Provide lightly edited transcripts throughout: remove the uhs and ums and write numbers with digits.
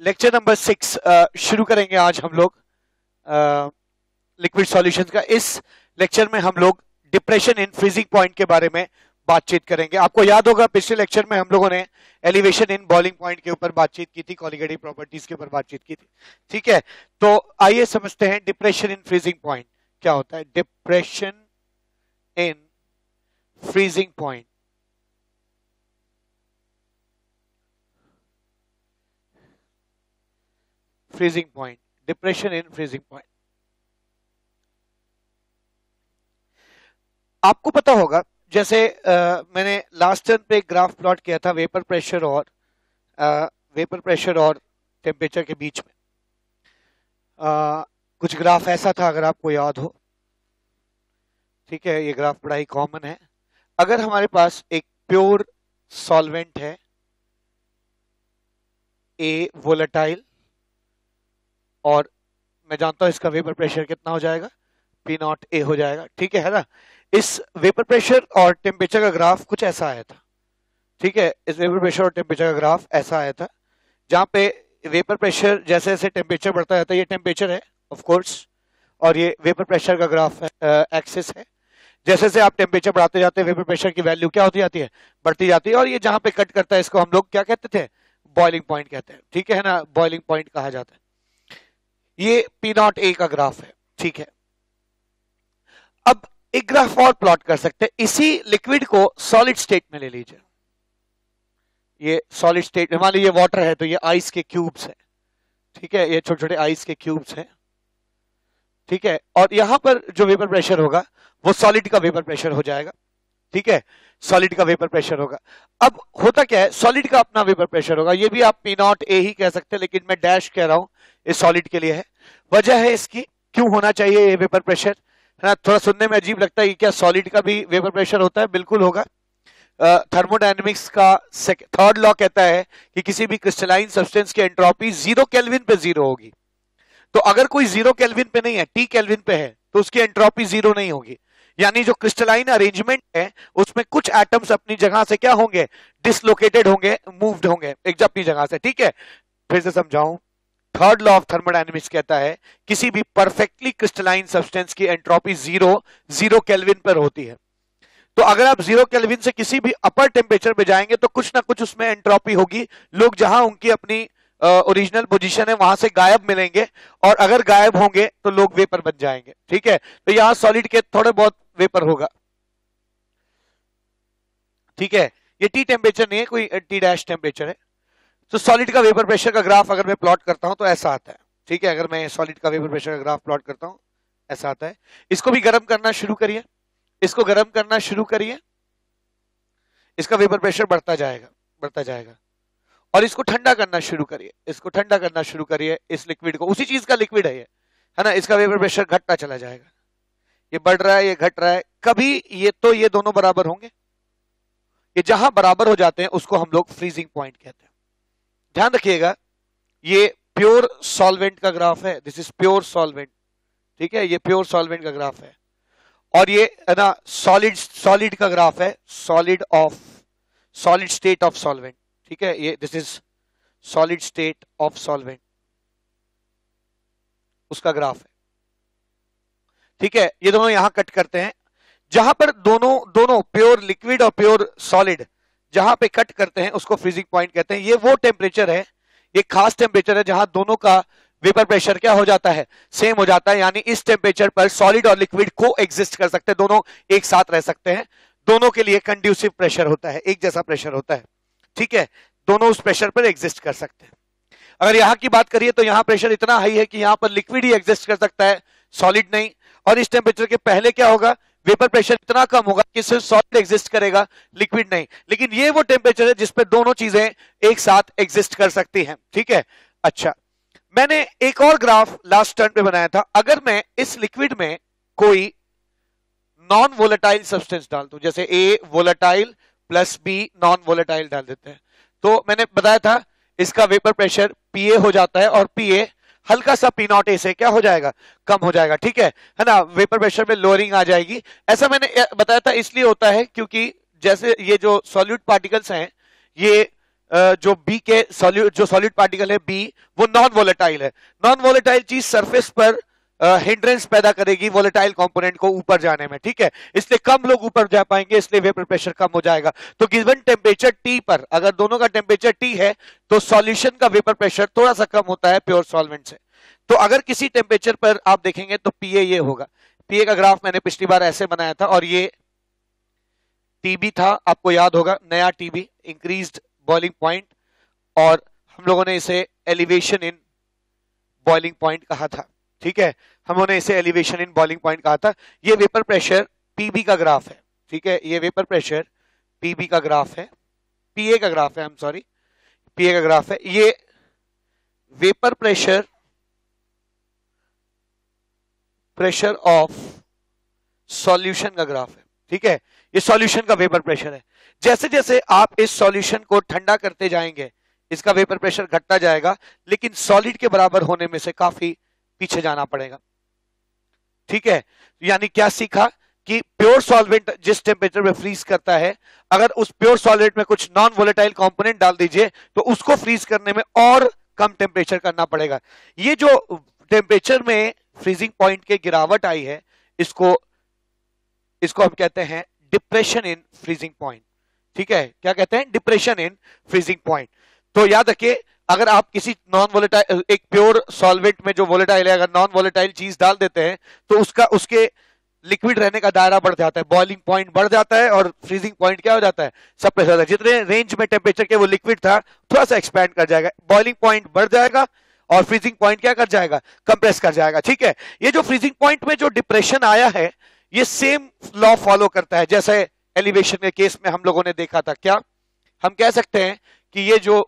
Lecture number 6 शुरू करेंगे आज हम लोग लिक्विड सॉल्यूशंस का। इस लेक्चर में हम लोग डिप्रेशन इन फ्रीजिंग पॉइंट के बारे में बातचीत करेंगे। आपको याद होगा पिछले लेक्चर में हम लोगों ने एलिवेशन इन बॉइलिंग पॉइंट के ऊपर बातचीत की थी, कॉलिगेटिव प्रॉपर्टीज के ऊपर बातचीत की थी। ठीक है, तो आइए समझते हैं डिप्रेशन इन फ्रीजिंग पॉइंट क्या होता है। Depression in freezing point, freezing point, depression in freezing point. आपको पता होगा जैसे मैंने लास्ट टर्न पे एक ग्राफ प्लॉट किया था वेपर प्रेशर और टेम्परेचर के बीच में। कुछ ग्राफ ऐसा था, अगर आपको याद हो। ठीक है, ये ग्राफ बड़ा ही कॉमन है। अगर हमारे पास एक प्योर सॉल्वेंट है, ए वोलेटाइल, और मैं जानता हूं इसका वेपर प्रेशर कितना हो जाएगा, P0 A हो जाएगा। ठीक है ना। इस वेपर प्रेशर और टेम्परेचर का ग्राफ कुछ ऐसा आया था। ठीक है, इस वेपर प्रेशर और टेम्परेचर का ग्राफ ऐसा आया था, जहां पे वेपर प्रेशर जैसे जैसे टेम्परेचर बढ़ता जाता है, ये टेम्परेचर है ऑफ कोर्स, और ये वेपर प्रेशर का ग्राफ है, एक्सिस है। जैसे जैसे आप टेम्परेचर बढ़ाते जाते हैं वेपर प्रेशर की वैल्यू क्या होती जाती है, बढ़ती जाती है। और ये जहां पे कट करता है इसको हम लोग क्या कहते थे, बॉइलिंग पॉइंट कहते हैं। ठीक है ना, बॉइलिंग पॉइंट कहा जाता है। ये P0 A का ग्राफ है। ठीक है, अब एक ग्राफ और प्लॉट कर सकते हैं। इसी लिक्विड को सॉलिड स्टेट में ले लीजिए। ये सॉलिड स्टेट, मान लीजिए वाटर है तो ये आइस के क्यूब्स है। ठीक है, ये छोटे छोटे आइस के क्यूब्स हैं। ठीक है, और यहां पर जो वेपर प्रेशर होगा वो सॉलिड का वेपर प्रेशर हो जाएगा। ठीक है, सॉलिड का वेपर प्रेशर होगा। अब होता क्या है, सॉलिड का अपना वेपर प्रेशर होगा। ये भी आप P0 A ही कह सकते हैं, लेकिन मैं डैश कह रहा हूं, ये सॉलिड के लिए है। वजह है इसकी क्यों होना चाहिए ये वेपर प्रेशर, है ना। थोड़ा सुनने में अजीब लगता है कि क्या सॉलिड का भी वेपर प्रेशर होता है, बिल्कुल होगा। थर्मोडायनेमिक्स का थर्ड लॉ कहता है कि किसी भी क्रिस्टलाइन सब्सटेंस की एंट्रोपी 0 केल्विन पे 0 होगी। तो अगर कोई 0 केल्विन पे नहीं है, T केल्विन पे है, तो उसकी एंट्रोपी 0 नहीं होगी। यानी जो क्रिस्टलाइन अरेंजमेंट है उसमें कुछ एटम्स अपनी जगह से क्या होंगे, डिसलोकेटेड होंगे, मूव्ड होंगे एक अपनी जगह से। ठीक है, फिर से समझाऊं, थर्ड लॉ ऑफ थर्मोडायनेमिक्स कहता है किसी भी परफेक्टली क्रिस्टलाइन सब्सटेंस की एंट्रोपी 0 केल्विन पर होती है। तो अगर आप 0 केल्विन से किसी भी अपर टेम्परेचर पे जाएंगे तो कुछ ना कुछ उसमें एंट्रोपी होगी। लोग जहां उनकी अपनी ओरिजिनल पोजीशन है वहां से गायब मिलेंगे, और अगर गायब होंगे तो लोग वेपर बन जाएंगे। ठीक है, तो यहां सॉलिड के थोड़े बहुत वेपर होगा। ठीक है, ये T टेम्परेचर नहीं है, कोई T डैश टेम्परेचर है। तो सॉलिड का वेपर प्रेशर का ग्राफ अगर मैं प्लॉट करता हूं तो ऐसा आता है। ठीक है, अगर मैं सॉलिड का वेपर प्रेशर का ग्राफ प्लॉट करता हूं ऐसा आता है। इसको भी गर्म करना शुरू करिए, इसको गर्म करना शुरू करिए, इसका वेपर प्रेशर बढ़ता जाएगा, बढ़ता जाएगा। और इसको ठंडा करना शुरू करिए, इसको ठंडा करना शुरू करिए। इस लिक्विड को, उसी चीज का लिक्विड है ये, है ना। इसका वेपर प्रेशर घटता चला जाएगा, ये बढ़ रहा है, ये घट रहा है। कभी ये दोनों बराबर होंगे। ये जहां बराबर हो जाते हैं उसको हम लोग फ्रीजिंग पॉइंट कहते हैं। ध्यान रखिएगा, ये प्योर सॉल्वेंट का ग्राफ है, दिस इज प्योर सॉल्वेंट। ठीक है, ये प्योर सॉल्वेंट का ग्राफ है, और ये है ना सॉलिड का ग्राफ है, सॉलिड स्टेट ऑफ सॉल्वेंट। ठीक है, ये this is solid state of solvent, उसका ग्राफ है। ठीक है, ये दोनों यहां कट करते हैं, जहां पर दोनों प्योर लिक्विड और प्योर सॉलिड जहां पे कट करते हैं उसको फ्रीजिंग पॉइंट कहते हैं। ये वो टेम्परेचर है, ये खास टेम्परेचर है जहां दोनों का वेपर प्रेशर क्या हो जाता है, सेम हो जाता है। यानी इस टेम्परेचर पर सॉलिड और लिक्विड को एग्जिस्ट कर सकते हैं, दोनों एक साथ रह सकते हैं। दोनों के लिए कंड्यूसिव प्रेशर होता है, एक जैसा प्रेशर होता है। ठीक है, दोनों उस प्रेशर पर एग्जिस्ट कर सकते हैं। अगर यहां की बात करिए तो यहां प्रेशर इतना हाई है कि यहां पर लिक्विड ही एग्जिस्ट कर सकता है, सॉलिड नहीं। और इस टेम्परेचर के पहले क्या होगा, वेपर प्रेशर इतना कम होगा कि सिर्फ सॉलिड एग्जिस्ट करेगा, लिक्विड नहीं। लेकिन ये वो टेम्परेचर है जिसपे दोनों चीजें एक साथ एग्जिस्ट कर सकती हैं। ठीक है, अच्छा, मैंने एक और ग्राफ लास्ट टर्न पे बनाया था। अगर मैं इस लिक्विड में कोई नॉन वोलेटाइल सब्सटेंस डाल दूं, जैसे A volatile plus B non volatile डाल देते हैं, तो मैंने बताया था इसका वेपर प्रेशर PA हो जाता है, और PA हल्का सा P0 A से क्या हो जाएगा, कम हो जाएगा। ठीक है ना, वेपर प्रेशर में लोअरिंग आ जाएगी। ऐसा मैंने बताया था, इसलिए होता है क्योंकि जैसे ये जो सॉल्यूट पार्टिकल्स हैं ये जो बी के जो सॉलिड पार्टिकल है बी, वो नॉन वोलेटाइल है। नॉन वोलेटाइल चीज सरफेस पर हिंड्रेंस पैदा करेगी वोलेटाइल कंपोनेंट को ऊपर जाने में, ठीक है, इसलिए कम लोग ऊपर जा पाएंगे, इसलिए वेपर प्रेशर कम हो जाएगा। तो गिवन टेम्परेचर टी पर, अगर दोनों का टेम्परेचर टी है तो सॉल्यूशन का वेपर प्रेशर थोड़ा सा कम होता है प्योर सॉल्वेंट से। तो अगर किसी टेम्परेचर पर आप देखेंगे तो पीए ये होगा। पीए का ग्राफ मैंने पिछली बार ऐसे बनाया था, और ये टीबी था, आपको याद होगा, नया टीबी, इंक्रीज्ड बॉइलिंग पॉइंट, और हम लोगों ने इसे एलिवेशन इन बॉइलिंग पॉइंट कहा था, ठीक है, हम लोगों ने इसे एलिवेशन इन बॉइलिंग पॉइंट कहा था। ये वेपर प्रेशर पीबी का ग्राफ है, ठीक है, ये वेपर प्रेशर पीबी का ग्राफ है, पीए का ग्राफ है, आई एम सॉरी, पीए का ग्राफ है। ये वेपर प्रेशर ऑफ सॉल्यूशन का ग्राफ है, ठीक है, ये सॉल्यूशन का वेपर प्रेशर है। जैसे जैसे आप इस सॉल्यूशन को ठंडा करते जाएंगे इसका वेपर प्रेशर घटता जाएगा, लेकिन सॉलिड के बराबर होने में से काफी पीछे जाना पड़ेगा, ठीक है। यानी क्या सीखा कि प्योर सॉल्वेंट जिस टेम्परेचर में फ्रीज करता है, अगर उस प्योर सॉल्वेंट में कुछ नॉन वोलेटाइल कंपोनेंट डाल दीजिए तो उसको फ्रीज करने में और कम टेम्परेचर करना पड़ेगा। ये जो टेम्परेचर में फ्रीजिंग पॉइंट के गिरावट आई है, इसको हम कहते हैं डिप्रेशन इन फ्रीजिंग पॉइंट, ठीक है, क्या कहते हैं, डिप्रेशन इन फ्रीजिंग पॉइंट। तो याद रखिए, अगर आप किसी नॉन वोलेटाइल, एक प्योर सॉल्वेंट में जो वोलेटाइल है, अगर नॉन वोलेटाइल चीज डाल देते हैं तो उसके लिक्विड रहने का दायरा बढ़ जाता है, बॉइलिंग पॉइंट बढ़ जाता है, और फ्रीजिंग पॉइंट क्या हो जाता है, सबसे ज्यादा जितने रेंज में टेम्परेचर के वो लिक्विड था थोड़ा सा एक्सपैंड कर जाएगा, बॉइलिंग पॉइंट बढ़ जाएगा, और फ्रीजिंग पॉइंट क्या कर जाएगा, कंप्रेस कर जाएगा, ठीक है। ये जो फ्रीजिंग पॉइंट में जो डिप्रेशन आया है, ये सेम लॉ फॉलो करता है जैसे एलिवेशन के केस में हम लोगों ने देखा था। क्या हम कह सकते हैं कि ये जो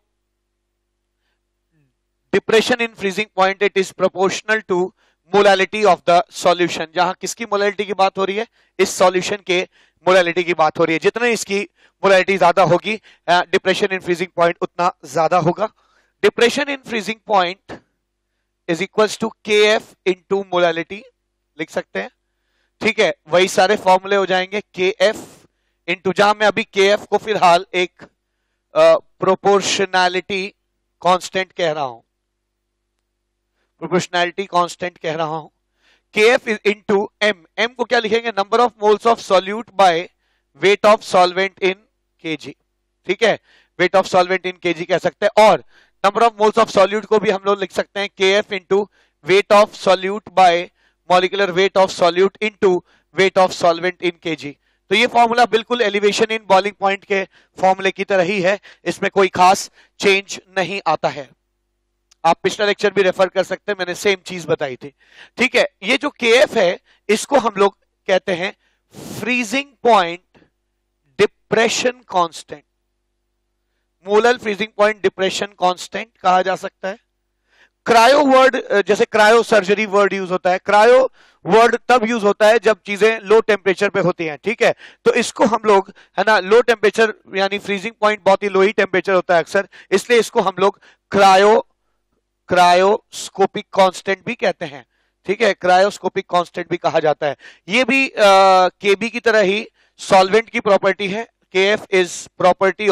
depression in freezing point, it is proportional to molality of the solution. जहां किसकी मोलैलिटी की बात हो रही है, इस सॉल्यूशन के मोलैलिटी की बात हो रही है। जितने इसकी मोलैलिटी ज्यादा होगी, डिप्रेशन इन फ्रीजिंग पॉइंट उतना ज्यादा होगा। Depression in freezing point is equals to K F into molality, लिख सकते हैं, ठीक है, वही सारे फॉर्मूले हो जाएंगे, के एफ इंटू, जहां मैं अभी के एफ को फिलहाल एक प्रोपोर्शनैलिटी कांस्टेंट कह रहा हूं, प्रोपोर्शनैलिटी कांस्टेंट कह रहा हूं, के एफ इंटू एम, एम को क्या लिखेंगे, number of moles of solute by weight of solvent in KG, ठीक है, weight of solvent in KG कह सकते हैं। और number of moles of solute को भी हम लोग लिख सकते हैं K F into weight of solute by molecular weight of solute into weight of solvent in KG. तो ये फॉर्मूला बिल्कुल एलिवेशन इन बॉइलिंग पॉइंट के फॉर्मूले की तरह ही है, इसमें कोई खास चेंज नहीं आता है। आप पिछला लेक्चर भी रेफर कर सकते हैं, मैंने सेम चीज बताई थी, ठीक है। ये जो केएफ है इसको हम लोग कहते हैं freezing point depression constant, molar freezing point depression constant कहा जा सकता है। क्रायो वर्ड, जैसे क्रायो सर्जरी वर्ड यूज होता है, क्रायो वर्ड तब यूज होता है जब चीजें लो टेम्परेचर पे होती हैं, ठीक है। तो इसको हम लोग, है ना, लो टेम्परेचर यानी फ्रीजिंग पॉइंट बहुत ही लो ही टेम्परेचर होता है अक्सर, इसलिए इसको हम लोग क्रायोस्कोपिक कांस्टेंट भी कहते हैं, ठीक है, क्रायोस्कोपिक कांस्टेंट भी कहा जाता है। ये भी केबी की तरह ही सॉल्वेंट की प्रॉपर्टी है। KF is property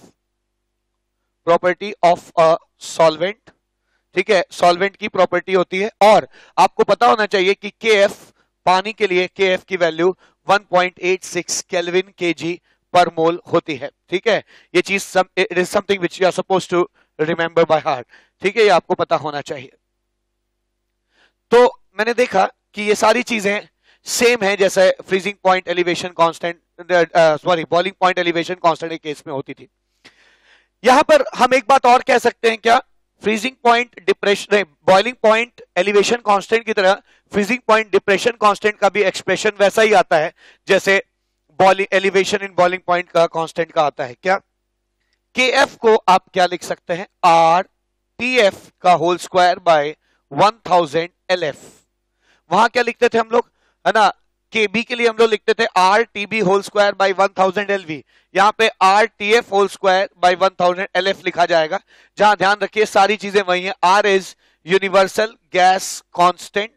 of a solvent, ठीक है, सॉल्वेंट की प्रॉपर्टी होती है। और आपको पता होना चाहिए कि केएफ, पानी के लिए केएफ की वैल्यू 1.86 केल्विन केजी पर मोल होती है, ठीक है। ये चीज it is something which you are supposed to remember by heart, ठीक है, ये आपको पता होना चाहिए। तो मैंने देखा कि ये सारी चीजें सेम है जैसे freezing point elevation constant, boiling point elevation constant के केस में होती थी। यहां पर हम एक बात और कह सकते हैं, क्या, freezing point depression, boiling point elevation constant की तरह फ्रीजिंग पॉइंट डिप्रेशन कांस्टेंट का भी एक्सप्रेशन वैसा ही आता है जैसे एलिवेशन इन बॉइलिंग पॉइंट का कांस्टेंट का आता है। क्या, के एफ को आप क्या लिख सकते हैं, आर टी एफ का whole square by 1000 L F. वहां क्या लिखते थे हम लोग, है ना, के बी के लिए हम लोग लिखते थे R T B whole square by 1000 L V, यहां पे R T F whole square by 1000 L F लिखा जाएगा। जहां ध्यान रखिए सारी चीजें वही हैं, R is universal gas constant,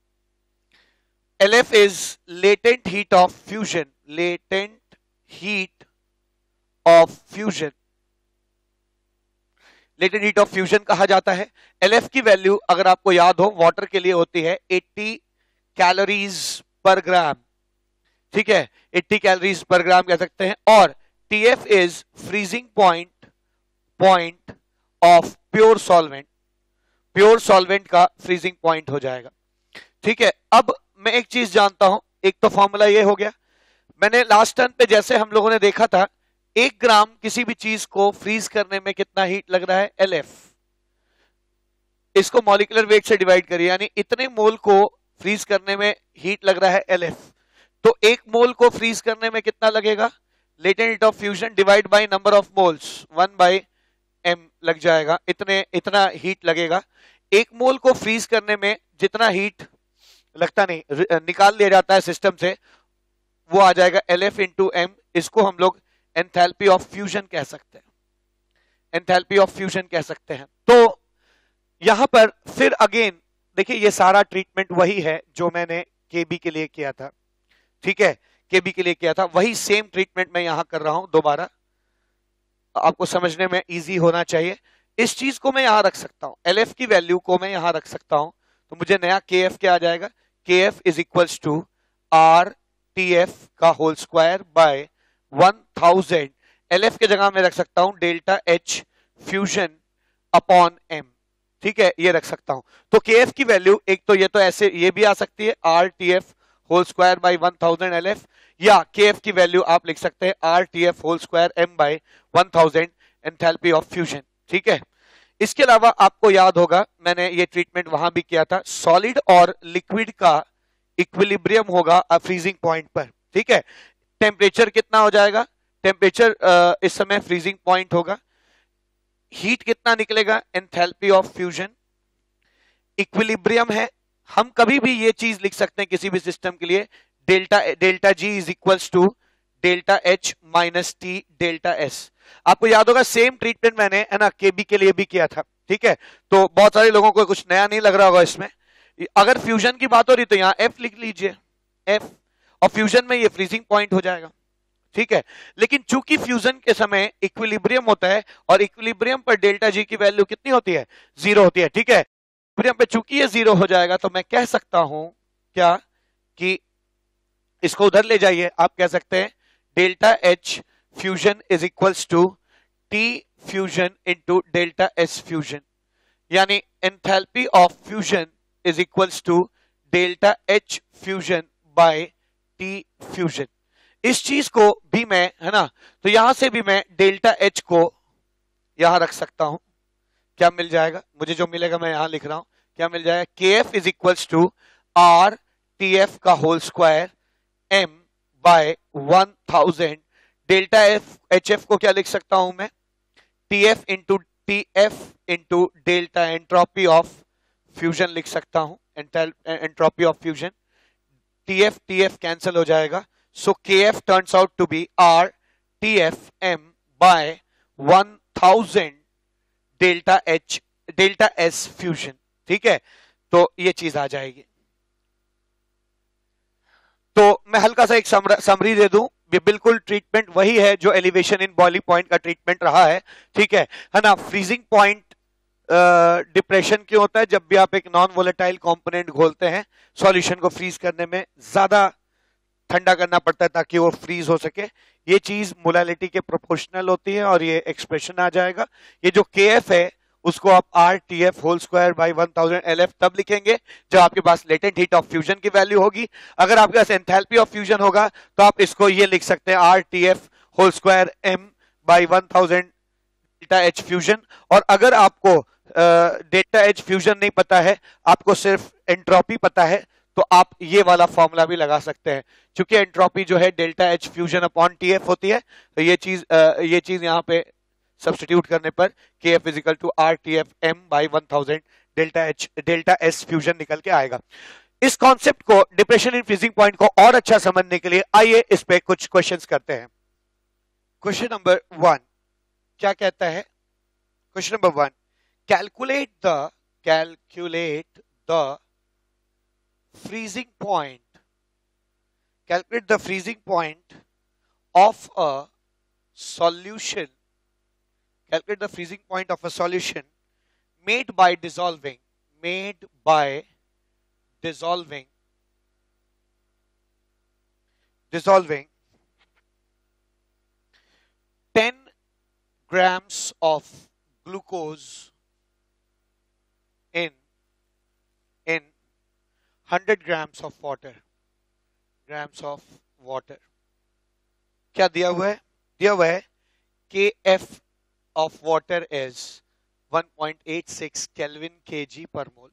L F is latent heat of fusion, latent heat of fusion, latent heat of fusion कहा जाता है। LF की वैल्यू अगर आपको याद हो वाटर के लिए होती है 80 कैलोरीज पर ग्राम, ठीक है, 80 कैलोरीज पर ग्राम कह सकते हैं। और TF is freezing point of pure solvent, pure solvent का फ्रीजिंग पॉइंट हो जाएगा, ठीक है। अब मैं एक चीज जानता हूं, एक तो फॉर्मूला ये हो गया, मैंने लास्ट टर्न पे जैसे हम लोगों ने देखा था 1 ग्राम किसी भी चीज को फ्रीज करने में कितना हीट लग रहा है, LF। इसको मॉलिक्यूलर वेट से डिवाइड करिए, यानी इतने मोल को फ्रीज करने में हीट लग रहा है LF। तो 1 मोल को फ्रीज करने में कितना लगेगा, latent heat of fusion divide by number of moles, 1/m लग जाएगा, इतना हीट लगेगा। 1 मोल को फ्रीज करने में जितना हीट लगता नहीं, निकाल लिया जाता है सिस्टम से, वो आ जाएगा LF इंटू M। इसको हम लोग एंथैल्पी ऑफ फ्यूजन कह सकते हैं, एंथैल्पी ऑफ फ्यूजन कह सकते हैं। तो यहां पर फिर अगेन देखिए ये सारा ट्रीटमेंट वही है जो मैंने KB के लिए किया था, ठीक है, KB के लिए किया था, वही सेम ट्रीटमेंट मैं यहां कर रहा हूं दोबारा, आपको समझने में इजी होना चाहिए। इस चीज को मैं यहां रख सकता हूं, LF की वैल्यू को मैं यहां रख सकता हूं, तो मुझे नया KF क्या आ जाएगा, KF is equals to RTF का होल स्क्वायर बाय 1000। LF के जगह मैं रख सकता हूं delta H fusion upon M, ठीक है, ये रख सकता हूं। तो KF की वैल्यू एक तो ये तो ऐसे ये भी आ सकती है RTF whole square by 1000 LF, या KF की वैल्यू आप लिख सकते हैं RTF whole square M by 1000 enthalpy of fusion, ठीक है। इसके अलावा आपको याद होगा मैंने ये ट्रीटमेंट वहां भी किया था, सॉलिड और लिक्विड का इक्विलिब्रियम होगा फ्रीजिंग पॉइंट पर, ठीक है। टेम्परेचर कितना हो जाएगा, टेम्परेचर इस समय फ्रीजिंग पॉइंट होगा, हीट कितना निकलेगा, एंथैल्पी ऑफ फ्यूजन, इक्विलिब्रियम है। हम कभी भी ये चीज लिख सकते हैं किसी भी सिस्टम के लिए, delta G is equals to delta H minus T delta S। आपको याद होगा सेम ट्रीटमेंट मैंने है ना KB के लिए भी किया था, ठीक है। तो बहुत सारे लोगों को कुछ नया नहीं लग रहा होगा इसमें। अगर फ्यूजन की बात हो रही तो यहाँ F लिख लीजिए, F, और फ्यूजन में ये फ्रीजिंग पॉइंट हो जाएगा, ठीक है। लेकिन चूंकि फ्यूजन के समय इक्विलिब्रियम होता है और इक्विलिब्रियम पर डेल्टा G की वैल्यू कितनी होती है, 0 होती है, ठीक है। इक्विलिब्रियम पे चूंकि ये 0 हो जाएगा तो मैं कह सकता हूं क्या कि इसको उधर ले जाइए, आप कह सकते हैं delta H fusion is equals to T fusion into delta S fusion, यानी enthalpy of fusion is equals to delta H fusion by T fusion. इस चीज को भी मैं है ना, तो यहां से भी मैं डेल्टा H को यहां रख सकता हूं, क्या मिल जाएगा, मुझे जो मिलेगा मैं यहां लिख रहा हूं, क्या मिल जाएगा, KF is equals to RTF का whole square M by 1000, delta HF को क्या लिख सकता हूं मैं, TF into TF into delta entropy of fusion लिख सकता हूं, entropy of fusion, TF cancel हो जाएगा, so KF turns out to be RTF M by 1000 delta S fusion, ठीक है। तो ये चीज आ जाएगी। तो मैं हल्का सा एक समरी दे दूं, ये बिल्कुल ट्रीटमेंट वही है जो एलिवेशन इन बॉइलिंग पॉइंट का ट्रीटमेंट रहा है, ठीक है ना। फ्रीजिंग पॉइंट डिप्रेशन क्यों होता है, जब भी आप एक नॉन वोलेटाइल कंपोनेंट घोलते हैं सॉल्यूशन को फ्रीज करने में ज्यादा ठंडा करना पड़ता है ताकि वो फ्रीज हो सके। ये चीज मोलालिटी के प्रोपोर्शनल होती है और ये एक्सप्रेशन आ जाएगा। ये जो KF है उसको आप RTF whole square by 1000 LF तब लिखेंगे जब आपके पास लेटेंट हीट ऑफ फ्यूजन की वैल्यू होगी। अगर आपके पास एंथैल्पी ऑफ फ्यूजन होगा तो आप इसको ये लिख सकते हैं RTF whole square M by 1000 delta H fusion. और अगर आपको डेल्टा H फ्यूजन नहीं पता है, आपको सिर्फ एंट्रोपी पता है, तो आप ये वाला फॉर्मूला भी लगा सकते हैं। चूंकि एंट्रोपी जो है delta H fusion upon TF होती है, तो ये चीज यहाँ पे सब्स्टिट्यूट करने पर KF is equal to RTF M by 1000 delta S fusion निकल के आएगा। इस कॉन्सेप्ट को, डिप्रेशन इन फ्रीजिंग पॉइंट को और अच्छा समझने के लिए आइए इस पे कुछ क्वेश्चंस करते हैं। क्वेश्चन नंबर 1 क्या कहता है, question number 1, calculate the freezing calculate the freezing point of a solution Calculate the freezing point of a solution made by dissolving dissolving 10 grams of glucose in 100 grams of water. क्या दिया हुआ है? दिया हुआ है KF of water is 1.86 Kelvin kg per mole.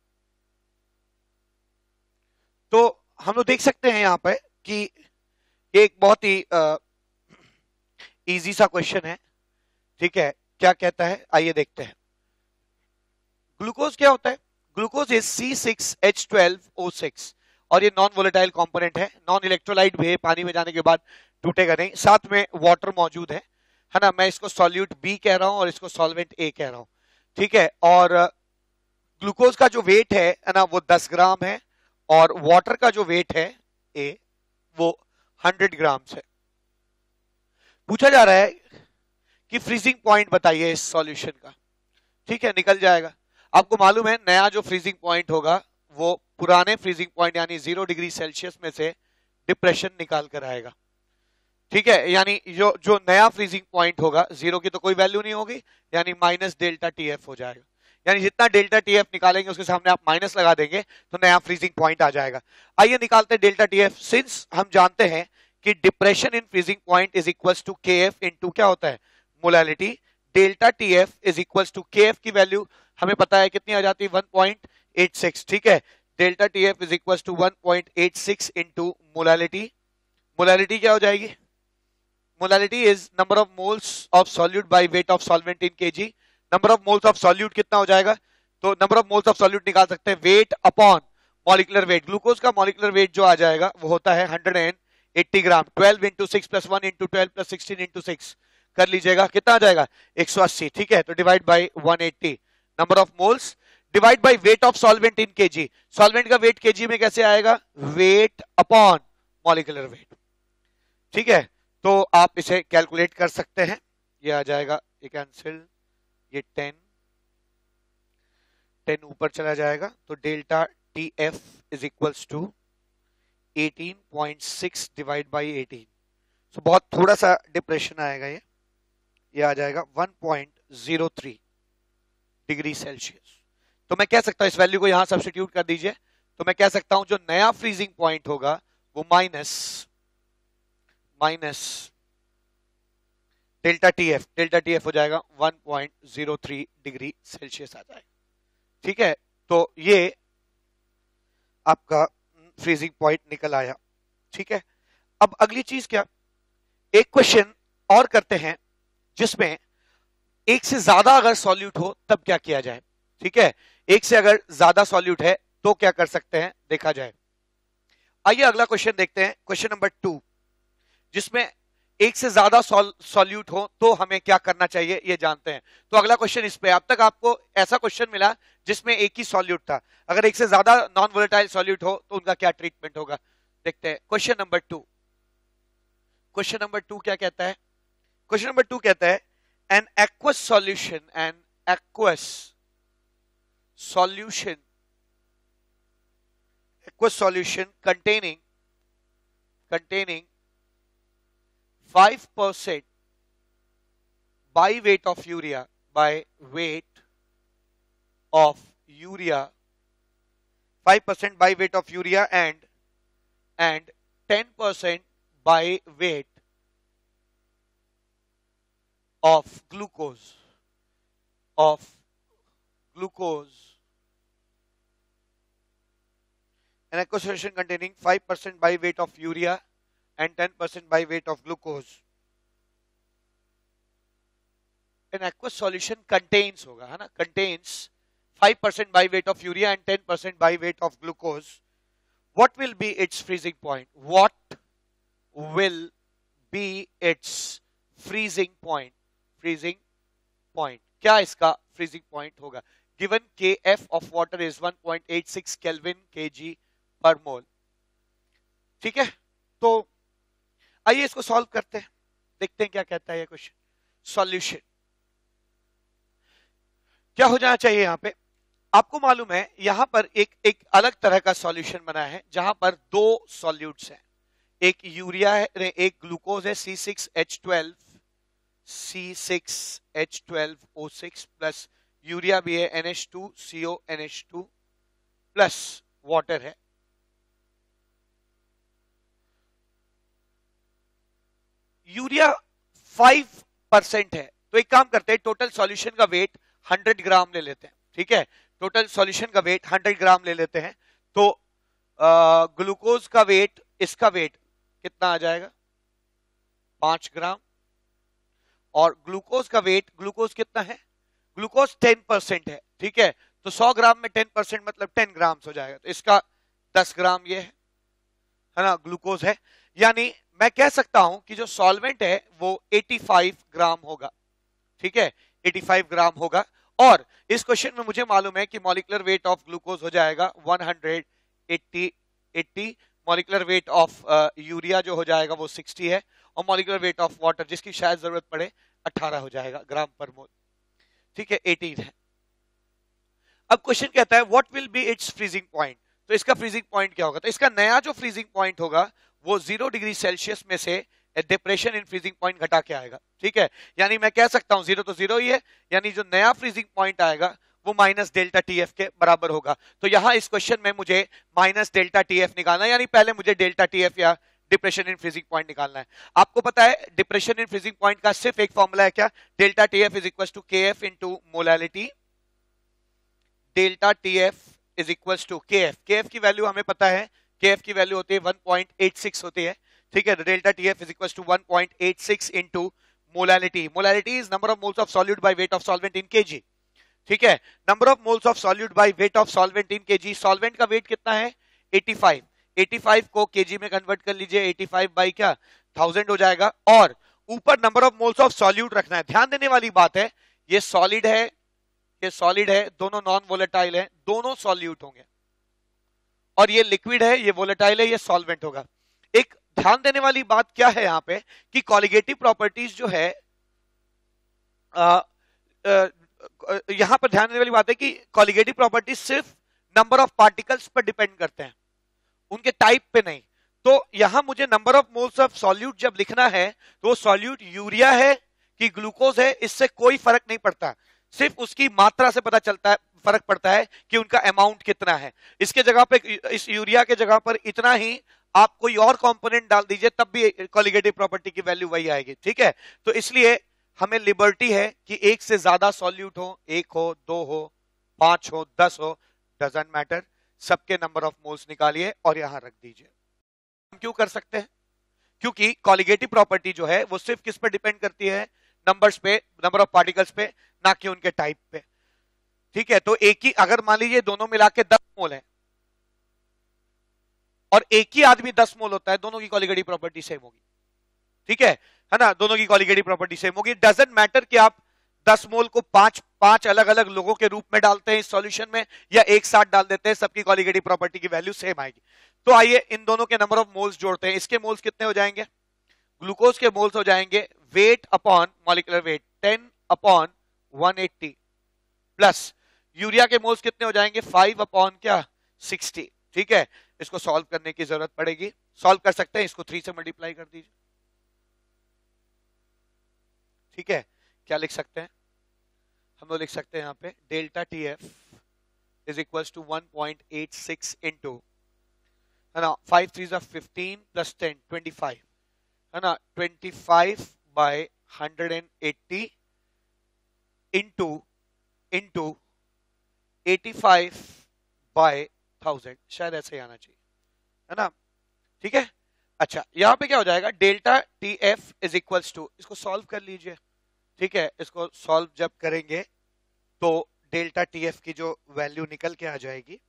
तो हम लोग देख सकते हैं यहां पर कि एक बहुत ही इजी सा क्वेश्चन है. ठीक है, क्या कहता है आइए देखते हैं. ग्लूकोज क्या होता है? ग्लूकोज इज C6H12O6 और ये नॉन वोलेटाइल कंपोनेंट है. नॉन इलेक्ट्रोलाइट भी है, पानी में जाने के बाद टूटेगा नहीं. साथ में वाटर मौजूद है ना. मैं इसको सॉल्यूट B कह रहा हूं और इसको सॉल्वेंट A कह रहा हूं. ठीक है, और ग्लूकोज का जो वेट है ना वो 10 ग्राम है और वाटर का जो वेट है A वो 100 ग्राम है. पूछा जा रहा है कि फ्रीजिंग पॉइंट बताइए इस सॉल्यूशन का. ठीक है, निकल जाएगा. आपको मालूम है नया जो फ्रीजिंग पॉइंट होगा वो पुराने फ्रीजिंग पॉइंट यानी 0 डिग्री सेल्सियस में से डिप्रेशन निकाल कर आएगा. ठीक है, यानी जो नया फ्रीजिंग पॉइंट होगा 0 की तो कोई वैल्यू नहीं होगी, यानी माइनस डेल्टा TF हो जाएगा. यानी जितना डेल्टा TF निकालेंगे उसके सामने आप माइनस लगा देंगे तो नया फ्रीजिंग पॉइंट आ जाएगा. आइए निकालते हैं डेल्टा TF. सिंस हम जानते हैं कि depression in freezing point is equals to KF into क्या होता है? Molality. Delta TF is equals to KF की वैल्यू हमें पता है कितनी आ जाती है? 1.86. ठीक है, delta TF is equals to 1.86 into molality. Molality क्या हो जाएगी? Molality is number of moles of solute by weight of solvent in kg. Number of moles of solute कितना हो जाएगा? तो number of moles of solute निकाल सकते हैं weight upon molecular weight. Glucose का मॉलिक्यूलर वेट जो आ जाएगा वो होता है 180 gram. 12 into 6 plus 1 into 12 plus 16 into 6 कर लीजिएगा, कितना आ जाएगा? 180. ठीक है, तो divide by 180. Number of moles divide by weight of solvent in kg. Solvent का वेट केजी में कैसे आएगा? Weight upon molecular weight. ठीक है, तो आप इसे कैलकुलेट कर सकते हैं. ये आ जाएगा, ये कैंसिल, ये 10 ऊपर चला जाएगा तो delta TF is equals to 18.6 divide by 18. So बहुत थोड़ा सा डिप्रेशन आएगा. ये आ जाएगा 1.03 डिग्री सेल्सियस. तो मैं कह सकता हूं, इस वैल्यू को यहां सब्स्टिट्यूट कर दीजिए, तो मैं कह सकता हूं जो नया फ्रीजिंग पॉइंट होगा वो माइनस डेल्टा TF हो जाएगा 1.03 डिग्री सेल्सियस आ जाएगा. ठीक है, तो ये आपका फ्रीजिंग पॉइंट निकल आया. ठीक है, अब अगली चीज क्या, एक क्वेश्चन और करते हैं जिसमें एक से ज्यादा अगर सॉल्यूट हो तब क्या किया जाए. ठीक है, एक से अगर ज्यादा सॉल्यूट है तो क्या कर सकते हैं, देखा जाए. आइए अगला क्वेश्चन देखते हैं, क्वेश्चन नंबर 2, जिसमें एक से ज्यादा सॉल्यूट हो तो हमें क्या करना चाहिए ये जानते हैं. तो अगला क्वेश्चन इस पे, अब तक आपको ऐसा क्वेश्चन मिला जिसमें एक ही सॉल्यूट था, अगर एक से ज्यादा नॉन वोलेटाइल सॉल्यूट हो तो उनका क्या ट्रीटमेंट होगा, देखते हैं. क्वेश्चन नंबर 2 क्या कहता है? क्वेश्चन नंबर 2 कहता है an aqueous solution containing 5% by weight of urea 5% by weight of urea and 10% by weight of glucose an aqueous solution containing 5% by weight of urea and 10% by weight of glucose. An aqueous solution contains होगा, है ना, contains 5% by weight of urea and 10% by weight of glucose. What will be its freezing point? What will be its freezing point? क्या इसका freezing point होगा? Given Kf of water is 1.86 Kelvin kg per mole. ठीक है, तो आइए इसको solve करते हैं, देखते हैं क्या कहता है ये क्वेश्चन. सॉल्यूशन, क्या हो जाना चाहिए यहाँ पे? आपको मालूम है यहां पर एक अलग तरह का सॉल्यूशन बना है जहां पर दो सॉल्यूट्स हैं, एक यूरिया है, एक ग्लूकोज है C6H12O6 प्लस यूरिया भी है NH2CONH2 प्लस वाटर है। यूरिया 5% है, तो एक काम करते हैं, टोटल सॉल्यूशन का वेट 100 ग्राम ले लेते हैं। ठीक है, टोटल सॉल्यूशन का वेट 100 ग्राम ले लेते हैं, तो ग्लूकोज का वेट, इसका वेट कितना आ जाएगा? 5 ग्राम। और ग्लूकोज का वेट, ग्लूकोज कितना है? ग्लूकोज 10% है। ठीक है, तो 100 ग्राम में 10% मतलब 10 ग्राम हो जाएगा, तो इसका 10 ग्राम ये है ना, ग्लूकोज है। यानी मैं कह सकता हूं कि जो सॉल्वेंट है वो 85 ग्राम होगा। ठीक है, 85 ग्राम होगा। और इस क्वेश्चन में मुझे मालूम है कि मॉलिक्यूलर वेट ऑफ ग्लूकोज हो जाएगा 180, मॉलिक्यूलर वेट ऑफ यूरिया जो हो जाएगा वो 60 है, और मॉलिक्यूलर वेट ऑफ वाटर जिसकी शायद जरूरत पड़े 18 हो जाएगा ग्राम पर मोल। ठीक है, 18 है। अब क्वेश्चन कहता है what will be its freezing point, तो इसका फ्रीजिंग पॉइंट क्या होगा? तो इसका नया जो फ्रीजिंग पॉइंट होगा वो 0 डिग्री सेल्सियस में से डिप्रेशन इन फ्रीजिंग पॉइंट घटा के आएगा। ठीक है, यानी मैं कह सकता हूं 0 तो 0 ही है, यानी जो नया फ्रीजिंग पॉइंट आएगा वो माइनस डेल्टा टीएफ के बराबर होगा। तो यहां इस क्वेश्चन में मुझे माइनस डेल्टा टीएफ निकालना है, यानी पहले मुझे डेल्टा टीएफ या डिप्रेशन इन फ्रीजिंग पॉइंट निकालना है। आपको पता है डिप्रेशन इन फ्रीजिंग पॉइंट का सिर्फ एक फॉर्मूला है, क्या? Delta T F is equal to K F into molality. Delta T F is equal to K F, K F की वैल्यू हमें पता है, केएफ की वैल्यू होती है 1.86 होती है। ठीक है, delta T F is equal to 1.86 into molality. Molality is number of moles of solute by weight of solvent in KG. ठीक है, number of moles of solute by weight of solvent in kg. Solvent का weight कितना है? 85। 85 को KG में convert कर लीजिए, 85 by क्या 1000 हो जाएगा, और ऊपर number of moles of solute रखना है। ध्यान देने वाली बात है, ये सॉलिड है, ये सॉलिड है, दोनों नॉन वोलेटाइल है, दोनों सॉल्यूट होंगे, और ये लिक्विड है, ये वोलेटाइल है, ये सॉल्वेंट होगा। एक ध्यान देने वाली बात क्या है यहां पे कि कॉलिगेटिव प्रॉपर्टीज जो है, यहां पर ध्यान देने वाली बात है कि कॉलिगेटिव प्रॉपर्टीज सिर्फ नंबर ऑफ पार्टिकल्स पर डिपेंड करते हैं, उनके टाइप पे नहीं। तो यहां मुझे number of moles of solute जब लिखना है तो वो सॉल्यूट यूरिया है कि ग्लूकोज है, इससे कोई फर्क नहीं पड़ता, सिर्फ उसकी मात्रा से पता चलता है, फर्क पड़ता है कि उनका अमाउंट कितना है। इसके जगह पे, इस यूरिया के जगह पर इतना ही आप कोई और कंपोनेंट डाल दीजिए तब भी कॉलिगेटिव प्रॉपर्टी की वैल्यू वही आएगी। ठीक है, तो इसलिए हमें लिबर्टी है कि एक से ज्यादा सॉल्यूट हो, 1 हो, 2 हो, 5 हो, 10 हो, डजंट मैटर, सबके नंबर ऑफ मोल्स निकालिए और यहां रख दीजिए। हम क्यों कर सकते हैं? क्योंकि कॉलिगेटिव प्रॉपर्टी जो है वो सिर्फ किस पर डिपेंड करती है? नंबर्स पे, नंबर ऑफ पार्टिकल्स पे, ना कि उनके टाइप पे। ठीक है, तो एक ही, अगर मान लीजिए दोनों मिला के 10 मोल है और एक ही आदमी 10 मोल होता है, दोनों की कॉलिगेटिव प्रॉपर्टी सेम होगी। ठीक है ना, दोनों की कॉलिगेटिव प्रॉपर्टी सेम होगी। डजंट मैटर कि आप 10 मोल को पांच अलग अलग लोगों के रूप में डालते हैं इस सॉल्यूशन में या एक साथ डाल देते हैं, सबकी कॉलिगेटिव प्रॉपर्टी की वैल्यू सेम आएगी। तो आइए इन दोनों के नंबर ऑफ मोल्स जोड़ते हैं। इसके मोल्स कितने हो जाएंगे? ग्लूकोज के मोल्स हो जाएंगे weight upon molecular weight 10 upon 180 plus urea के मोल्स कितने हो जाएंगे? 5 अपॉन क्या 60। ठीक है, इसको सॉल्व करने की जरूरत पड़ेगी, सॉल्व कर सकते हैं, इसको 3 से मल्टीप्लाई कर दीजिए। ठीक है, क्या लिख सकते हैं? हम लोग लिख सकते हैं यहां पे delta T F is equal to 1.86 into, है ना, 5 3 15 प्लस 10 25, है ना, 25 बाय 180 इंटू 85 बाय 1000, शायद ऐसे ही आना चाहिए, है ना। ठीक है, अच्छा यहां पे क्या हो जाएगा? Delta T F is equal to, इसको सॉल्व कर लीजिए। ठीक है, इसको सॉल्व जब करेंगे तो डेल्टा टीएफ की जो वैल्यू निकल के आ जाएगी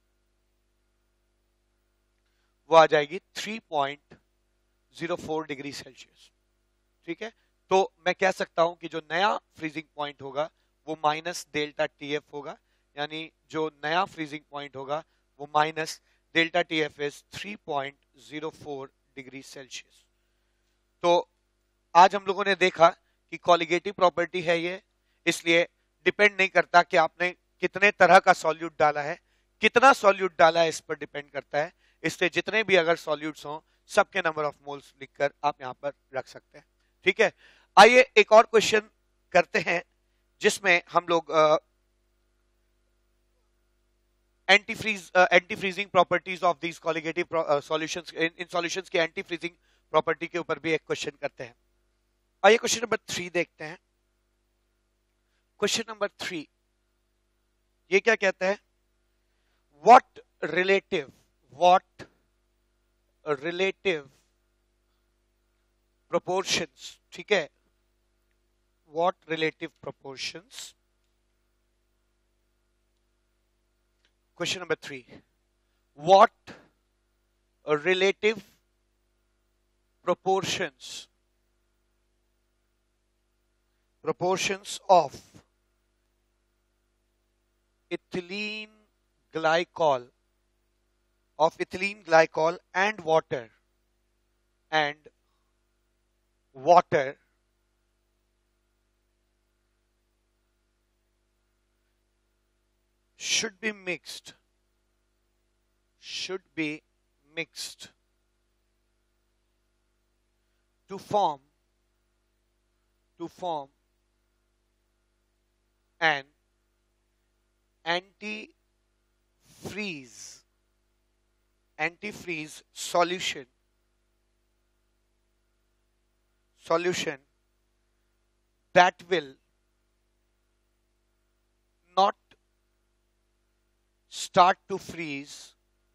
वो आ जाएगी 3.04 डिग्री सेल्सियस। ठीक है, तो मैं कह सकता हूं कि जो नया फ्रीजिंग पॉइंट होगा वो माइनस डेल्टा टीएफ होगा, यानी जो नया फ्रीजिंग पॉइंट होगा वो minus delta T F is 3.04 degree Celsius. तो आज हम लोगों ने देखा कि कॉलिगेटिव प्रॉपर्टी है ये, इसलिए डिपेंड नहीं करता कि आपने कितने तरह का सॉल्यूट डाला है, कितना सॉल्यूट डाला है इस पर डिपेंड करता है। इसलिए जितने भी अगर सॉल्यूट्स हों सबके नंबर ऑफ मोल्स लिखकर आप यहां पर रख सकते हैं। ठीक है, आइए एक और क्वेश्चन करते हैं जिसमें हम लोग anti freezing properties of these colligative solutions, इन सॉल्यूशंस की एंटी फ्रीजिंग प्रॉपर्टी के ऊपर भी एक क्वेश्चन करते हैं। आइए क्वेश्चन नंबर 3 देखते हैं। क्वेश्चन नंबर 3 ये क्या कहता है? what relative proportions, ठीक है, what relative proportions, question number 3, what relative proportions of ethylene glycol and water should be mixed to form an antifreeze solution that will not start to freeze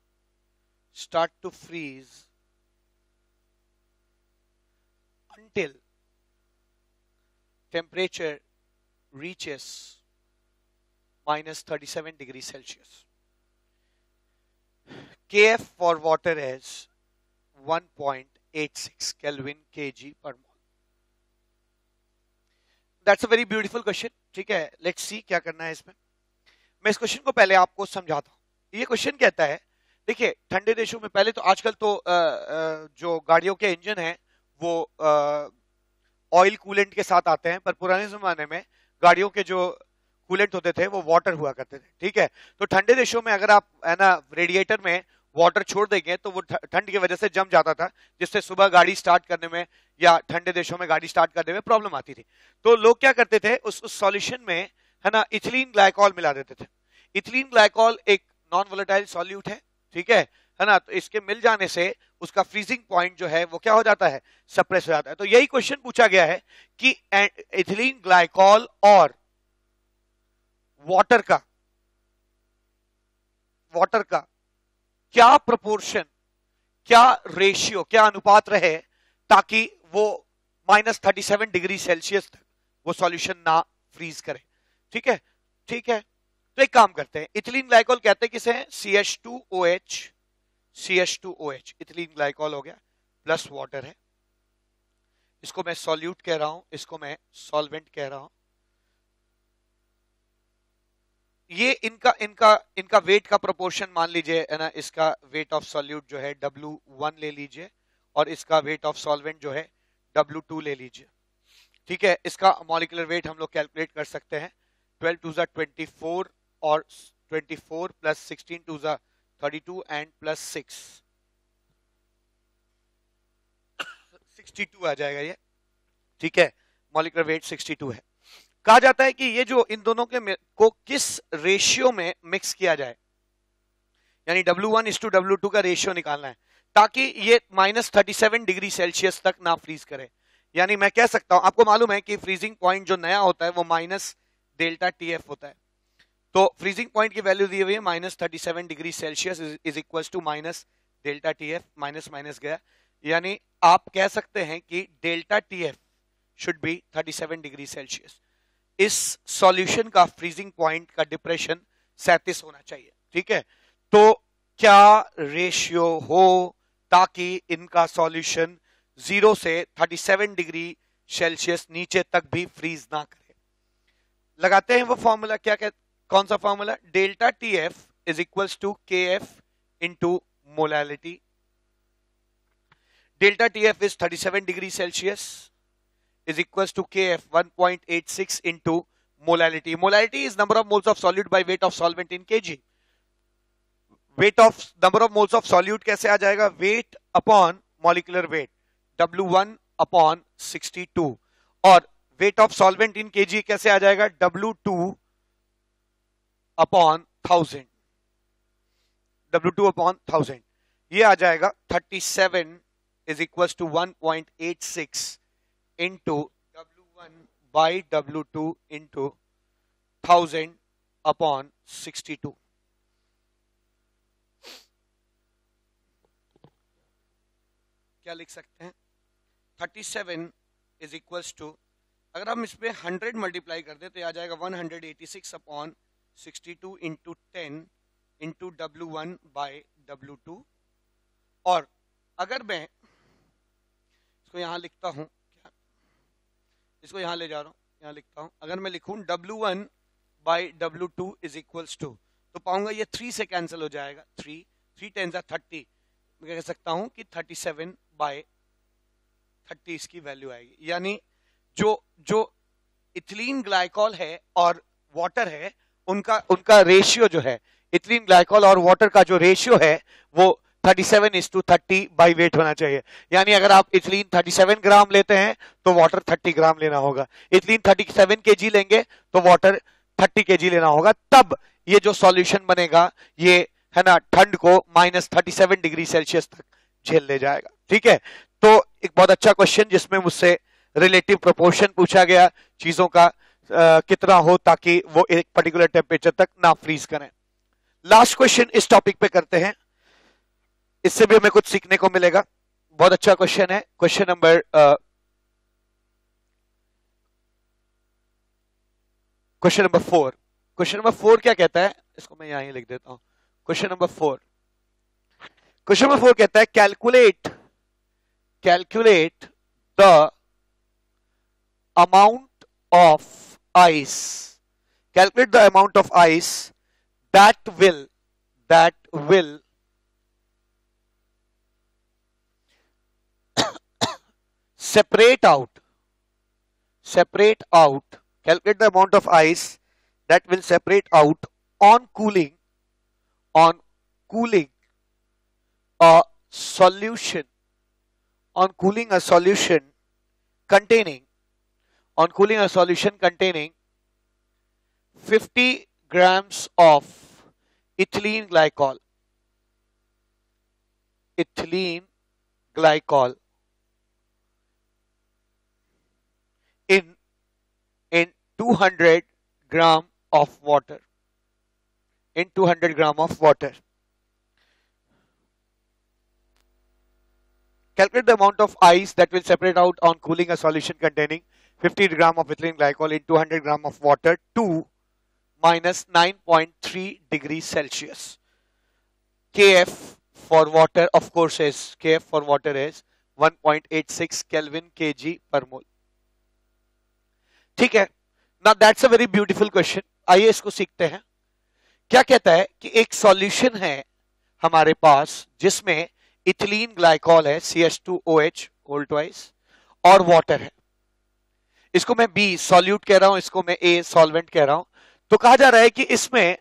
until temperature reaches minus 37 degrees Celsius. Kf for water is 1.86 Kelvin kg per mole. That's a very beautiful question. ठीक है, let's see क्या करना है इसमें। मैं इस question को पहले आपको समझाता हूं। ये क्वेश्चन कहता है, देखिए ठंडे देशों में पहले तो आजकल तो जो गाड़ियों के इंजन हैं वो ऑयल कूलेंट के साथ आते हैं, पर पुराने जमाने में गाड़ियों के जो कूलेंट होते थे वो वाटर हुआ करते थे। ठीक है, तो ठंडे देशों में अगर आप है ना रेडिएटर में वाटर छोड़ देंगे तो वो ठंड की वजह से जम जाता था, जिससे सुबह गाड़ी स्टार्ट करने में या ठंडे देशों में गाड़ी स्टार्ट करने में प्रॉब्लम आती थी। तो लोग क्या करते थे, उस सॉल्यूशन में है ना इथिलीन ग्लाइकॉल मिला देते थे। इथिलीन ग्लाइकॉल एक नॉन वोलेटाइल सॉल्यूट है, ठीक है ना, तो इसके मिल जाने से उसका फ्रीजिंग पॉइंट जो है वो क्या हो जाता है, सप्रेस हो जाता है। तो यही क्वेश्चन पूछा गया है कि इथिलीन ग्लाइकॉल और वाटर का क्या प्रोपोर्शन, क्या रेशियो, क्या अनुपात रहे ताकि वो minus 37 डिग्री सेल्सियस तक वो सॉल्यूशन ना फ्रीज करे। ठीक है, तो एक काम करते हैं, इथिलीन ग्लाइकॉल कहते हैं किसे, CH2OH इथिलीन ग्लाइकॉल हो गया, प्लस वाटर है, इसको मैं सॉल्यूट कह रहा हूं, इसको मैं सॉल्वेंट कह रहा हूं। ये इनका वेट का प्रोपोर्शन मान लीजिए है ना, इसका वेट ऑफ सॉल्यूट जो है W1 ले लीजिए और इसका वेट ऑफ सॉल्वेंट जो है W2 ले लीजिए। ठीक है, इसका मॉलिक्यूलर वेट हम लोग कैलकुलेट कर सकते हैं, 12 टू 24 और 24 प्लस 16 टू 32 एंड प्लस 62 आ जाएगा ये। ठीक है, मॉलिक्यूलर वेट 62 है। कहा जाता है कि ये जो इन दोनों के को किस रेशियो में मिक्स किया जाए, यानी W1:W2 का रेशियो निकालना है ताकि ये -37 डिग्री सेल्सियस तक ना फ्रीज करे। यानी मैं कह सकता हूं, आपको मालूम है कि फ्रीजिंग पॉइंट जो नया होता है वो -ΔTF होता है। तो फ्रीजिंग पॉइंट की वैल्यू दी हुई है -37 degree Celsius is equal to -ΔTF, minus गया, यानी आप कह सकते हैं कि ΔTF should be 37 degree Celsius. इस सॉल्यूशन का फ्रीजिंग पॉइंट का डिप्रेशन 37 होना चाहिए। ठीक है, तो क्या रेशियो हो ताकि इनका सॉल्यूशन 0 से 37 डिग्री सेल्सियस नीचे तक भी फ्रीज ना करे। लगाते हैं वो फॉर्मूला, कौन सा formula, ΔTF is equal to KF into molality. ΔTF is 37 degree Celsius is equals to KF 1.86 into molality. Molality is number of moles of solute by weight of solvent in kg. Weight of number of moles of solute कैसे आ जाएगा? Weight upon molecular weight, W1 upon 62. और weight of solvent in kg कैसे आ जाएगा? W2 upon 1000. W2 upon 1000 ये आ जाएगा 37 is equal to 1.86 into W1 by W2 into 1000 upon 62. क्या लिख सकते हैं? 37 इज इक्वल टू, अगर हम इसमें 100 मल्टीप्लाई कर दे तो आ जाएगा 186 upon 62 into 10 into W1 by W2. और अगर मैं इसको यहां लिखता हूं, क्या इसको यहां ले जा रहा हूं, यहां लिखता हूं, अगर मैं लिखूं W1 by W2 is equals to, तो पाऊंगा ये 3 से कैंसिल हो जाएगा. 3 10 30. मैं कह सकता हूं कि 37 बाय 30 इसकी वैल्यू आएगी. यानी जो इथिलीन ग्लाइकॉल है और वाटर है उनका रेशियो जो है, इथिलीन ग्लाइकॉल और वाटर का जो रेशियो है वो 37:30 बाई वेट होना चाहिए. यानी अगर आप इथिलीन 37 ग्राम लेते हैं तो वाटर 30 ग्राम लेना होगा. इथिलीन 37 kg लेंगे तो वाटर 30 kg लेना होगा. तब ये जो सॉल्यूशन बनेगा ये है ना ठंड को -37 डिग्री सेल्सियस तक झेल ले जाएगा. ठीक है, तो एक बहुत अच्छा क्वेश्चन जिसमें मुझसे रिलेटिव प्रोपोर्शन पूछा गया चीजों का, कितना हो ताकि वो एक पर्टिकुलर टेम्परेचर तक ना फ्रीज करें. लास्ट क्वेश्चन इस टॉपिक पे करते हैं, इससे भी हमें कुछ सीखने को मिलेगा. बहुत अच्छा क्वेश्चन है. Question number 4. क्वेश्चन नंबर 4 क्या कहता है, इसको मैं यहां ही लिख देता हूं. क्वेश्चन नंबर 4 कहता है calculate the amount of ice, calculate the amount of ice that will separate out, calculate the amount of ice that will separate out on cooling a solution containing 50 grams of ethylene glycol in 200 gram of water. Calculate the amount of ice that will separate out on cooling a solution containing 50 gram of ethylene glycol in 200 gram of water to -9.3 degrees Celsius. Kf for water, of course, is 1.86 Kelvin kg per mole. ठीक है. Now that's a very beautiful question. आइए इसको सीखते हैं. क्या कहता है कि एक सॉल्यूशन है हमारे पास जिसमें इथिलीन ग्लाइकॉल है CH2OH होल ट्वाइस और वाटर है. इसको मैं B सॉल्यूट कह रहा हूं, इसको मैं A सॉल्वेंट कह रहा हूं. तो कहा जा रहा है कि इसमें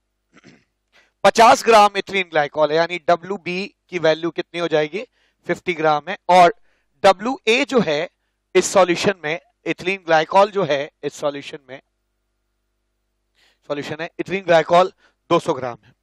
50 ग्राम इथिलीन ग्लाइकॉल है, यानी WB की वैल्यू कितनी हो जाएगी? 50 ग्राम है. और WA जो है इस सॉल्यूशन में, इथिलीन ग्लाइकॉल जो है इस सॉल्यूशन में, सॉल्यूशन है इथिलीन ग्लाइकॉल 200 ग्राम है.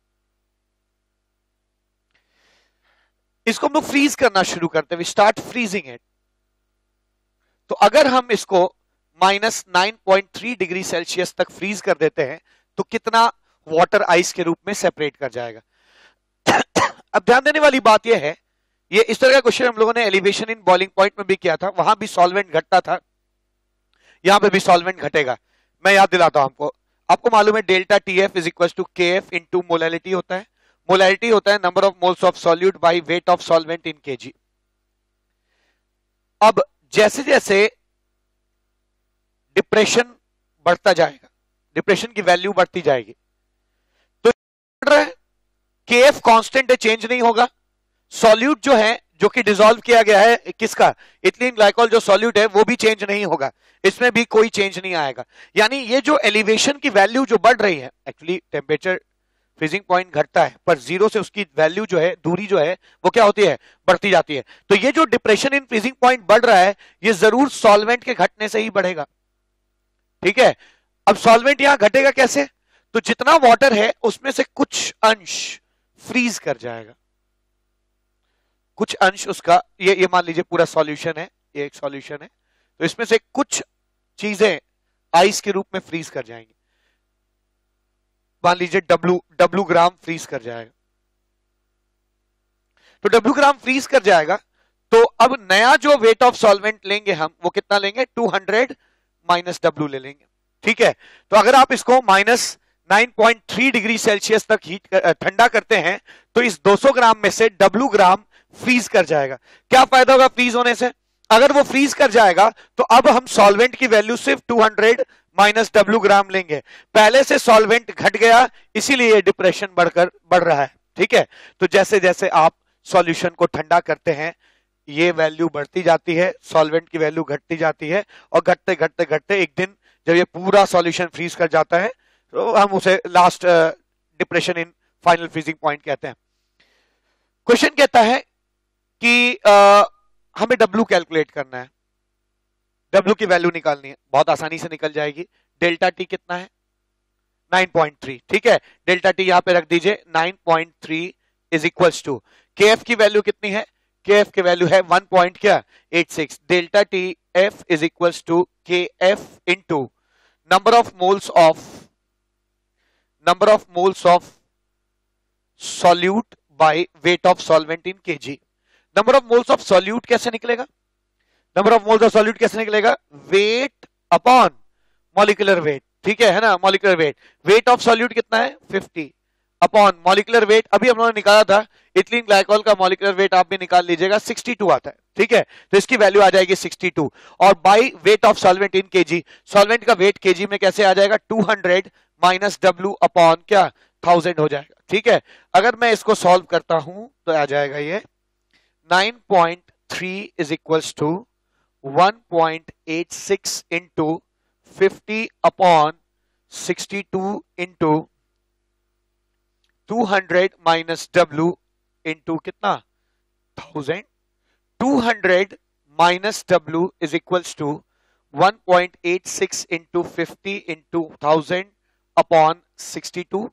इसको हम लोग फ्रीज करना शुरू करते हैं. We start freezing it. तो अगर हम इसको -9.3 डिग्री सेल्सियस तक फ्रीज कर देते हैं तो कितना वाटर आइस के रूप में सेपरेट कर जाएगा? अब ध्यान देने वाली बात यह है, ये इस तरह का क्वेश्चन हम लोगों ने एलिवेशन इन बॉइलिंग पॉइंट में भी किया था. वहां भी सॉल्वेंट घटता था, यहां पे भी सॉल्वेंट घटेगा. मैं याद दिलाता हूं आपको मालूम है delta TF is equal to KF into molality होता है. मोलैलिटी होता है number of moles of solute by weight of solvent in kg. अब जैसे जैसे डिप्रेशन बढ़ता जाएगा, डिप्रेशन की वैल्यू बढ़ती जाएगी, तो KF कांस्टेंट है, चेंज नहीं होगा. सॉल्यूट जो है जो कि डिसॉल्व किया गया है किसका, इथिलीन ग्लाइकॉल जो सॉल्यूट है वो भी चेंज नहीं होगा, इसमें भी कोई चेंज नहीं आएगा। यानी ये जो एलिवेशन की वैल्यू जो बढ़ रही है, एक्चुअली टेम्परेचर फ्रीजिंग पॉइंट घटता है पर जीरो से उसकी वैल्यू जो है, दूरी जो है वो क्या होती है, बढ़ती जाती है। तो ये जो डिप्रेशन इन फ्रीजिंग पॉइंट बढ़ रहा है ये जरूर सॉल्वेंट के घटने से ही बढ़ेगा। ठीक है, अब सॉल्वेंट यहां घटेगा कैसे, तो जितना वाटर है उसमें से कुछ अंश फ्रीज कर जाएगा, कुछ अंश उसका, ये मान लीजिए पूरा सॉल्यूशन है, ये एक सॉल्यूशन है, तो इसमें से कुछ चीजें आइस के रूप में फ्रीज कर जाएंगी। मान लीजिए डब्लू ग्राम फ्रीज कर जाएगा, तो डब्लू ग्राम फ्रीज कर जाएगा। तो अब नया जो वेट ऑफ सॉल्वेंट लेंगे हम, वो कितना लेंगे, 200 माइनस डब्लू ले लेंगे। ठीक है, तो अगर आप इसको माइनस 9.3 डिग्री सेल्सियस तक हीट ठंडा करते हैं तो इस 200 ग्राम में से डब्लू ग्राम फ्रीज कर जाएगा। क्या फायदा होगा फ्रीज होने से, अगर वो फ्रीज कर जाएगा तो अब हम सॉल्वेंट की वैल्यू सिर्फ 200 माइनस डब्लू ग्राम लेंगे। पहले से सॉल्वेंट घट गया इसीलिए डिप्रेशन बढ़ रहा है। ठीक है, तो जैसे जैसे आप सॉल्यूशन को ठंडा करते हैं ये वैल्यू बढ़ती जाती है, सॉल्वेंट की वैल्यू घटती जाती है, और घटते घटते घटते एक दिन जब ये पूरा सॉल्यूशन फ्रीज कर जाता है तो हम उसे last depression in final freezing point कहते हैं। क्वेश्चन कहता है कि हमें डब्ल्यू कैलकुलेट करना है, डब्ल्यू की वैल्यू निकालनी है, बहुत आसानी से निकल जाएगी। डेल्टा टी कितना है, 9.3। ठीक है, डेल्टा टी यहां पे रख दीजिए, 9.3 is equals to K F की वैल्यू कितनी है, के एफ की वैल्यू है 1.86। Delta T F is equals to K F into number of moles of solute by weight of solvent in kg. Number of moles of solute कैसे निकलेगा, number of moles of solute कैसे निकलेगा, weight upon molecular weight. ठीक है ना, molecular weight, weight of solute कितना है 50 upon molecular wait, अभी हम लोगों ने निकाला था इथिलीन ग्लाइकॉल का मॉलिक्यूलर वेट, आप भी निकाल लीजिएगा 62 आता है। ठीक है, तो इसकी वैल्यू आ जाएगी 62, और by weight of solvent in kg, solvent का वेट केजी में कैसे आ जाएगा, 200 माइनस डब्ल्यू अपॉन क्या 1000 हो जाएगा। ठीक है, अगर मैं इसको सॉल्व करता हूं तो आ जाएगा ये 9.3 is equals to 1.86 into 50 upon 62 into 200 minus W into कितना 1000, 200 minus W is equals to 1.86 into 50 into 1000 upon 62,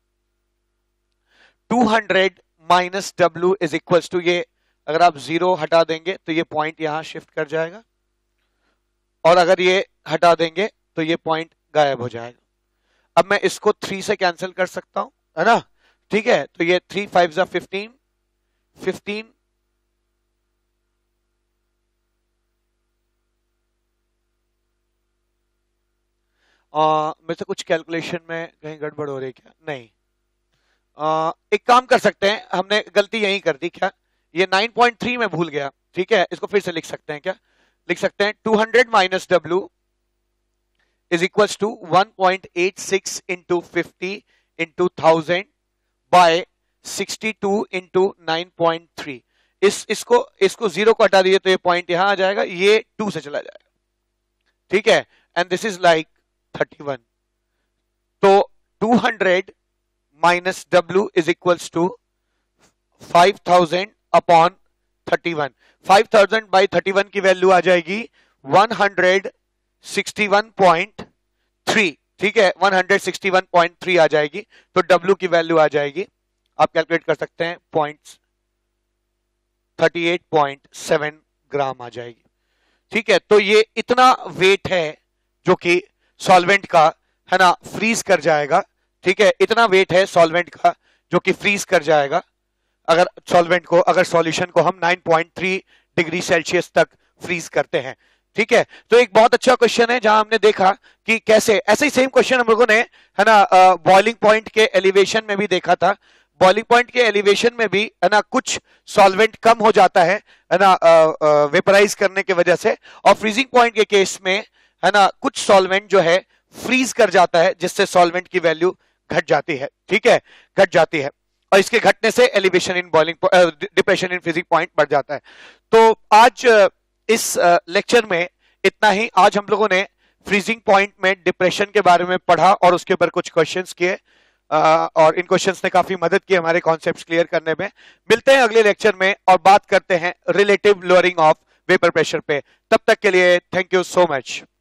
200 minus W is equals to, ये अगर आप जीरो हटा देंगे तो ये पॉइंट यहां शिफ्ट कर जाएगा, और अगर ये हटा देंगे तो ये पॉइंट गायब हो जाएगा। अब मैं इसको 3 से कैंसिल कर सकता हूं, है ना। ठीक है, तो ये 3 5 15, 15 में से कुछ कैलकुलेशन में कहीं गड़बड़ हो रही है क्या, नहीं। एक काम कर सकते हैं, हमने गलती यही कर दी क्या, ये 9.3 में भूल गया। ठीक है, इसको फिर से लिख सकते हैं, क्या लिख सकते हैं, 200 minus W is equals to 1.86 into 50 into 1000 by 62 into 9.3। इसको जीरो को हटा दीजिए तो ये पॉइंट यहां आ जाएगा, ये 2 से चला जाएगा। ठीक है, एंड दिस इज लाइक 31। तो 200 minus W is equals to 5000 upon 31। 5000 by 31 की वैल्यू आ जाएगी 161.3। ठीक है, 161.3 आ जाएगी, तो डब्ल्यू की वैल्यू आ जाएगी, आप कैलकुलेट कर सकते हैं, 38.7 ग्राम आ जाएगी। ठीक है, तो ये इतना वेट है जो कि सॉल्वेंट का, है ना, फ्रीज कर जाएगा। ठीक है, इतना वेट है सॉल्वेंट का जो कि फ्रीज कर जाएगा अगर सॉल्वेंट को, अगर सॉल्यूशन को हम 9.3 डिग्री सेल्सियस तक फ्रीज करते हैं। ठीक है, तो एक बहुत अच्छा क्वेश्चन है जहां हमने देखा कि कैसे, ऐसे ही सेम क्वेश्चन हम लोगों ने, है ना, बॉइलिंग पॉइंट के एलिवेशन में भी देखा था। बॉइलिंग पॉइंट के एलिवेशन में भी, है ना, कुछ सॉल्वेंट कम हो जाता है ना, वेपराइज करने की वजह से, और फ्रीजिंग पॉइंट के केस में, है ना, कुछ सॉल्वेंट जो है फ्रीज कर जाता है जिससे सॉल्वेंट की वैल्यू घट जाती है। ठीक है, घट जाती है। और इसके घटने से elevation in boiling depression in freezing point बढ़ जाता है। तो आज इस लेक्चर में इतना ही। आज हम लोगों ने फ्रीजिंग पॉइंट में डिप्रेशन के बारे में पढ़ा और उसके ऊपर कुछ क्वेश्चंस किए, और इन क्वेश्चंस ने काफी मदद की हमारे कॉन्सेप्ट्स क्लियर करने में। मिलते हैं अगले लेक्चर में और बात करते हैं relative lowering of vapour pressure पे। तब तक के लिए थैंक यू सो मच।